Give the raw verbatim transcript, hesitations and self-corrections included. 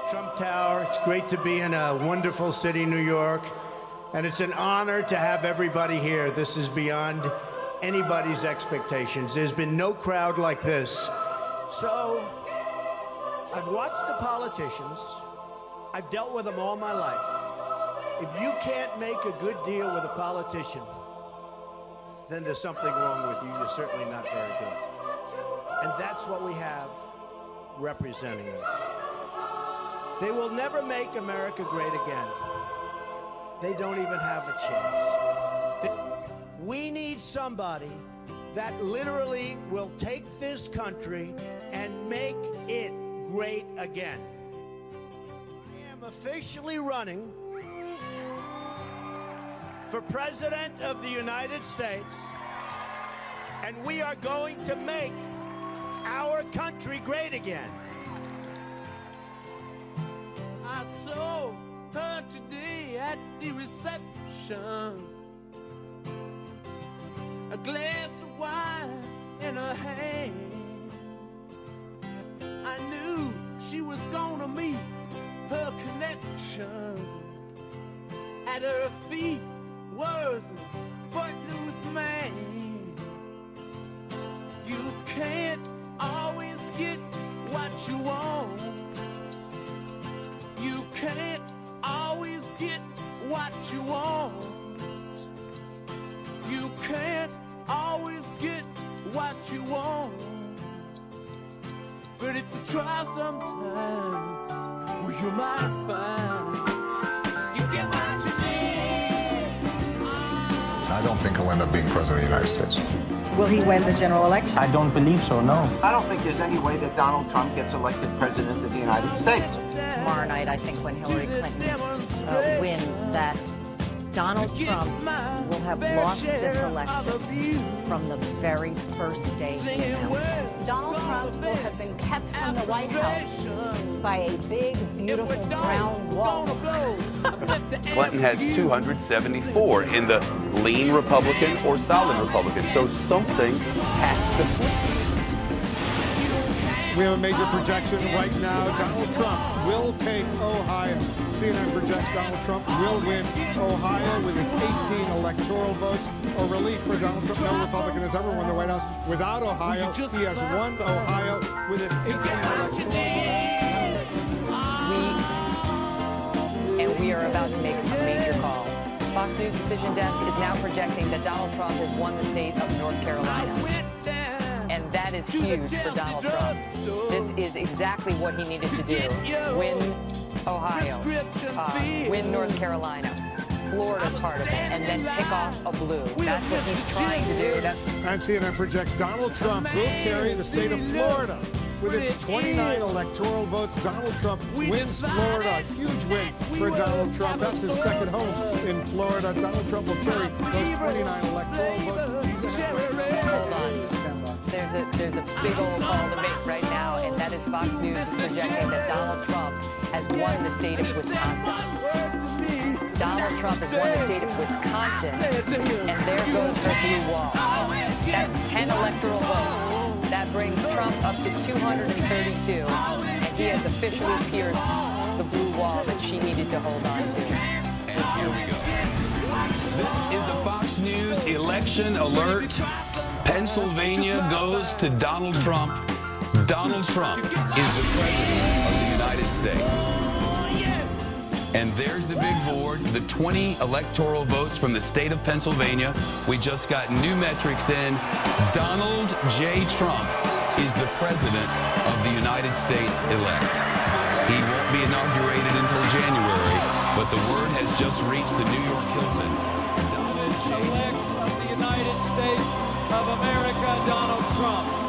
Trump Tower. It's great to be in a wonderful city, New York. And it's an honor to have everybody here. This is beyond anybody's expectations. There's been no crowd like this. So, I've watched the politicians. I've dealt with them all my life. If you can't make a good deal with a politician, then there's something wrong with you. You're certainly not very good. And that's what we have representing us. They will never make America great again. They don't even have a chance. We need somebody that literally will take this country and make it great again. I am officially running for President of the United States, and we are going to make our country great again. I saw her today at the reception, a glass of wine in her hand. I knew she was gonna meet her connection. At her feet was a footloose man. You can't always get what you want. You can't always get what you want. You can't always get what you want. But if you try sometimes, well, you might find you get what you need. I don't think he'll end up being president of the United States. Will he win the general election? I don't believe so, no. I don't think there's any way that Donald Trump gets elected president of the United States. Tomorrow night, I think, when Hillary Clinton uh, wins, that Donald Trump will have lost this election from the very first day he announced. Donald Trump will have been kept from the White House by a big, beautiful brown wall. Clinton has two hundred seventy-four in the lean Republican or solid Republican, so something has to flip. We have a major projection right now. Donald Trump will take Ohio. C N N projects Donald Trump will win Ohio with his eighteen electoral votes, or relief for Donald Trump. No Republican has ever won the White House without Ohio. He has won Ohio with his eighteen electoral votes. We, and we are about to make a major call. Fox News Decision Desk is now projecting that Donald Trump has won the state of North Carolina. And that is huge for Donald Trump. This is exactly what he needed to do. Win Ohio, uh, win North Carolina, Florida's part of it, and then pick off a blue. That's what he's trying to do. That's And C N N projects Donald Trump will carry the state of Florida. With its twenty-nine electoral votes, Donald Trump wins Florida. Huge win for Donald Trump. That's his second home in Florida. Donald Trump will carry those twenty-nine electoral votes. He's ahead. Hold on. There's a, there's a big old call to make right now, and that is Fox News is projecting that Donald Trump has won the state of Wisconsin. Donald Trump has won the state of Wisconsin, and there goes her blue wall. That's ten electoral votes. That brings Trump up to two hundred thirty-two, and he has officially pierced the blue wall that she needed to hold on to. And here we go. This is the Fox News election alert. Pennsylvania goes to Donald Trump. Donald Trump is the president of the United States. And there's the big board, the twenty electoral votes from the state of Pennsylvania. We just got new metrics in. Donald J. Trump is the president of the United States elect. He won't be inaugurated until January, but the word has just reached the New York Hilton. Donald J. elect of the United States of America, Donald Trump.